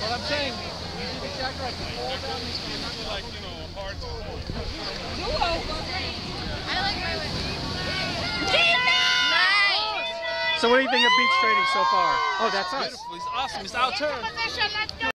But I'm saying, you did exactly right. You fall down these kids. Like, you know, hard to hold. I like my way. So what do you think of beach trading so far? Oh, that's us. Beautiful. It's awesome. It's our turn. Position, let's go.